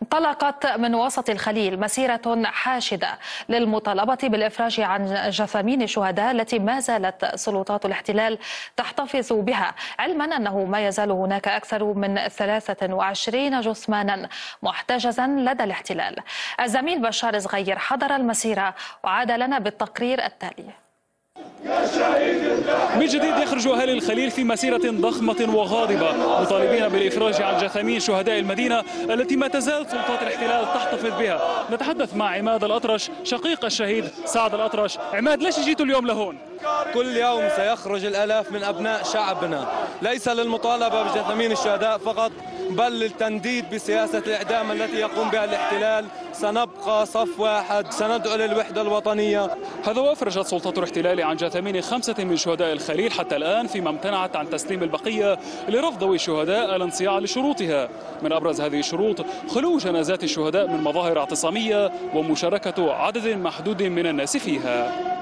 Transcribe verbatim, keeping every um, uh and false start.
انطلقت من وسط الخليل مسيرة حاشدة للمطالبة بالإفراج عن جثامين الشهداء التي ما زالت سلطات الاحتلال تحتفظ بها، علما أنه ما يزال هناك أكثر من ثلاثة وعشرين جثمانا محتجزا لدى الاحتلال. الزميل بشار صغير حضر المسيرة وعاد لنا بالتقرير التالي. من جديد يخرج أهالي الخليل في مسيرة ضخمة وغاضبة مطالبين بالإفراج عن جثامين شهداء المدينة التي ما تزال سلطات الاحتلال تحتفظ بها. نتحدث مع عماد الأطرش شقيق الشهيد سعد الأطرش. عماد، ليش جيتوا اليوم لهون؟ كل يوم سيخرج الآلاف من أبناء شعبنا، ليس للمطالبة بجثامين الشهداء فقط بل للتنديد بسياسة الإعدام التي يقوم بها الاحتلال. سنبقى صف واحد، سندعو للوحدة الوطنية. هذا وأفرجت سلطات الاحتلال عن جثامين خمسة من شهداء الخليل حتى الآن، فيما امتنعت عن تسليم البقية لرفض ذوي الشهداء الانصياع لشروطها. من أبرز هذه الشروط خلو جنازات الشهداء من مظاهر اعتصامية ومشاركة عدد محدود من الناس فيها.